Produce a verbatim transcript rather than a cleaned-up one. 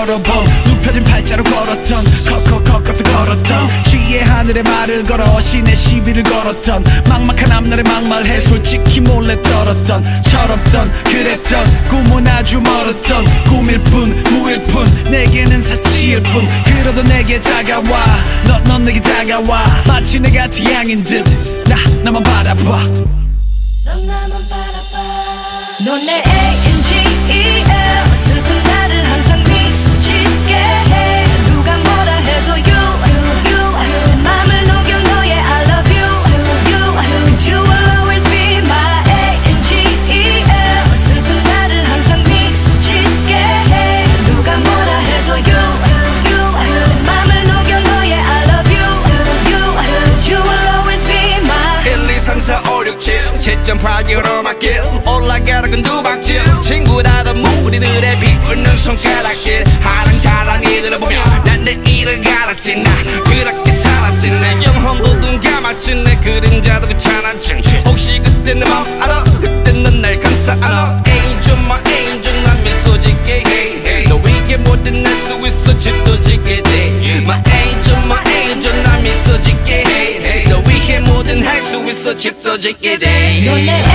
걸어본 눕혀진 팔자로 걸었던 컷컷컷컷 걸었던 취해 하늘에 말을 걸어 신의 시비를 걸었던 막막한 앞날에 막말해 솔직히 몰래 떨었던 철없던 그랬던 꿈은 아주 멀었던 꿈일 뿐 무일 뿐 내게는 사치일 뿐 그래도 내게 다가와 너, 넌 내게 다가와 마치 내가 태양인 듯 나 나만 바라봐 넌 나만 바라봐 넌 내 A N G E L 슬픈 나를 항상 미소 짓게 해 누가 뭐라 해도 you, you, you 내 맘을 녹여 너의 I love you, you, cause you will always be my A N G E L 슬픈 나를 항상 미소 짓게 해 누가 뭐라 해도 you, you, 내 맘을 녹여 너의 I love you, you, cause you will always be my 일, 이, 삼, 사, 오, 육, 칠 칠 점 팔 오르막길 올라가락은 두 박질 친구라던 무리들의 비웃는 손가락질 하랑 잘한 이들을 보며 난 내 일을 갈았지 나 그렇게 살았지 내 영혼도 눈 감았지 내 그림자도 귀찮았지 혹시 그때 내 맘 알아 그때 넌 날 감싸 안아 Angel my angel 난 미소 짓게 해 너 위에 뭐든 날 수 있어 집도 짓게 돼 My angel my angel 난 미소 짓게 해 너 위에 뭐든 할 수 있어 집도 짓게 돼 넌 내